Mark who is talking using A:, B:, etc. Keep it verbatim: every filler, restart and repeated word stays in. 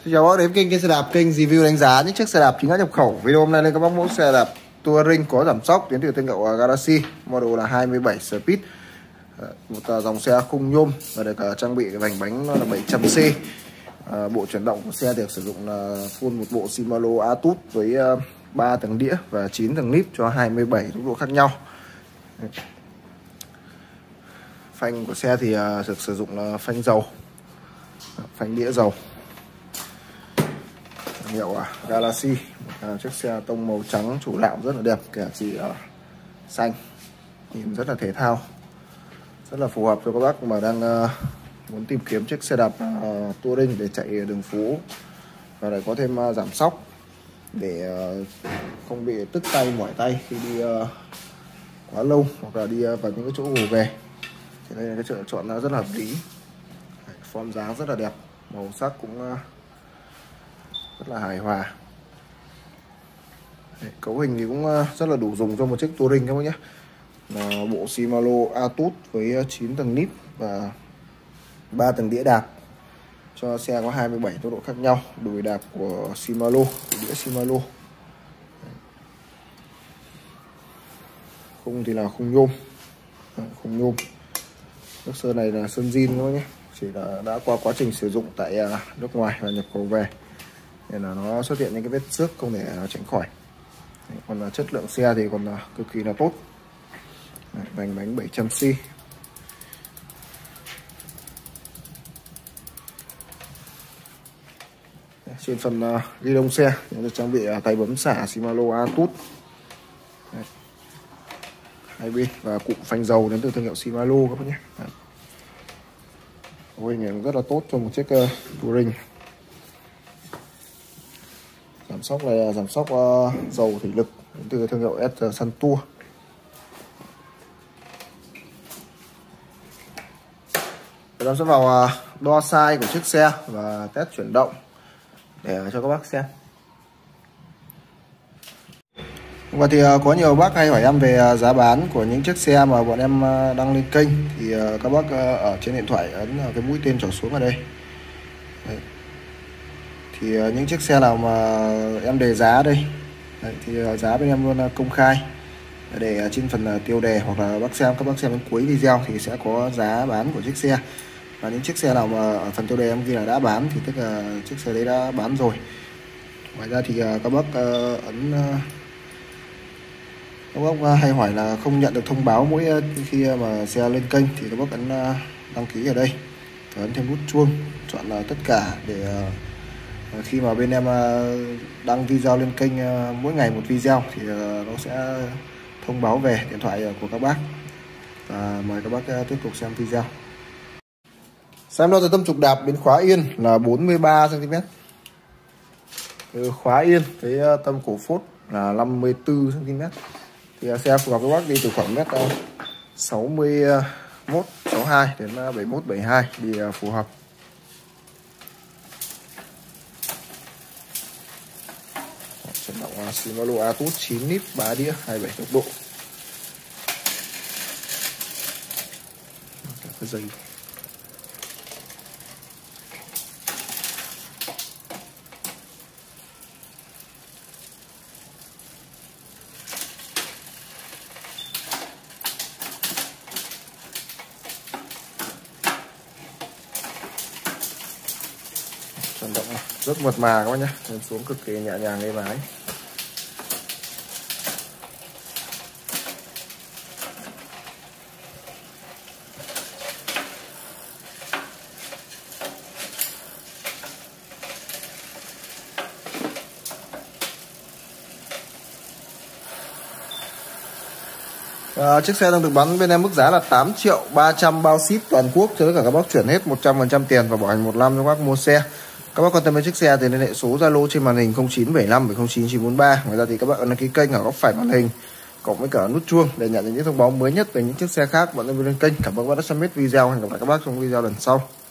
A: Xin chào các bác đến kênh kênh xe đạp, kênh review đánh giá những chiếc xe đạp chính hãng nhập khẩu. Video hôm nay lên các bác mẫu xe đạp Touring có giảm xóc đến từ thương hiệu Galaxy, model là hai mươi bảy Speed, một dòng xe khung nhôm và được trang bị cái vành bánh nó là bảy trăm C. À, bộ chuyển động của xe được sử dụng là full một bộ Shimano Atus với ba tầng đĩa và chín tầng líp cho hai mươi bảy tốc độ khác nhau. Phanh của xe thì được sử dụng là phanh dầu, phanh đĩa dầu, hiệu Galaxy. À, chiếc xe tông màu trắng chủ đạo rất là đẹp, kẻ chỉ ở xanh, nhìn rất là thể thao, rất là phù hợp cho các bác mà đang uh, muốn tìm kiếm chiếc xe đạp uh, touring để chạy đường phố và lại có thêm uh, giảm xóc để uh, không bị tức tay mỏi tay khi đi uh, quá lâu hoặc là đi uh, vào những cái chỗ gồ ghề. Thì đây là cái lựa chọn rất là hợp lý. Form dáng rất là đẹp, màu sắc cũng uh, rất là hài hòa. Đấy, cấu hình thì cũng rất là đủ dùng cho một chiếc touring các bác nhé. Là bộ Shimano Atus với chín tầng líp và ba tầng đĩa đạp, cho xe có hai mươi bảy tốc độ khác nhau. Đùi đạp của Shimano, đĩa Shimano. Khung thì là khung nhôm, khung nhôm. Nước sơn này là sơn zin các bác nhé, chỉ là đã qua quá trình sử dụng tại nước ngoài và nhập khẩu về nên là nó xuất hiện những cái vết xước không thể tránh khỏi. Đấy, còn là chất lượng xe thì còn là cực kỳ là tốt. Đấy, vành bánh bảy trăm C. Đấy, trên phần uh, ghi đông xe được trang bị uh, tay bấm xả Shimano Atus hai bên và cụm phanh dầu đến từ thương hiệu Shimano các bác nhé. Ôi, hình rất là tốt cho một chiếc uh, touring. Giảm xóc này là giảm xóc uh, dầu thủy lực đến từ thương hiệu S Sun Tour. Chúng sẽ vào uh, đo size của chiếc xe và test chuyển động để cho các bác xem. Và thì uh, có nhiều bác hay hỏi em về uh, giá bán của những chiếc xe mà bọn em uh, đăng lên kênh, thì uh, các bác uh, ở trên điện thoại ấn uh, cái mũi tên trỏ xuống ở đây. Đấy. Thì uh, những chiếc xe nào mà em đề giá đây. Đấy, thì uh, giá bên em luôn uh, công khai để uh, trên phần uh, tiêu đề, hoặc là bác xem các bác xem đến cuối video thì sẽ có giá bán của chiếc xe. Và những chiếc xe nào mà ở phần tiêu đề em ghi là đã bán thì tức là chiếc xe đấy đã bán rồi. Ngoài ra thì uh, các bác uh, ấn uh, các bác hay hỏi là không nhận được thông báo mỗi khi mà xe lên kênh thì các bác ấn đăng ký ở đây và ấn thêm nút chuông chọn là tất cả để khi mà bên em đăng video lên kênh mỗi ngày một video thì nó sẽ thông báo về điện thoại của các bác. Và mời các bác tiếp tục xem video. Xem đo từ tâm trục đạp đến khóa yên là bốn mươi ba xăng ti mét. Từ khóa yên tới tâm cổ phốt là năm mươi tư xăng ti mét. Thì xe phù hợp với bác đi từ khoảng mét sáu mươi mốt, sáu mươi hai đến bảy mươi mốt, bảy mươi hai thì phù hợp. Chuyển động Shimano Atus chín líp, ba đĩa, hai mươi bảy tốc độ. Cái dây chuyển động rất mượt mà các bác nhé, lên xuống cực kỳ nhẹ nhàng êm ái. À, chiếc xe đang được bán bên em mức giá là tám triệu ba trăm bao ship toàn quốc, cho tất cả các bác chuyển hết một trăm phần trăm tiền và bảo hành một năm cho các bác mua xe. Các bác quan tâm đến chiếc xe thì liên hệ số Zalo trên màn hình không chín bảy năm bảy không chín chín bốn ba. Ngoài ra thì các bác ấn đăng ký kênh ở góc phải màn hình cộng với cả nút chuông để nhận những thông báo mới nhất về những chiếc xe khác bọn em lên kênh. Cảm ơn các bác đã xem hết video. Hẹn gặp lại các bác trong video lần sau.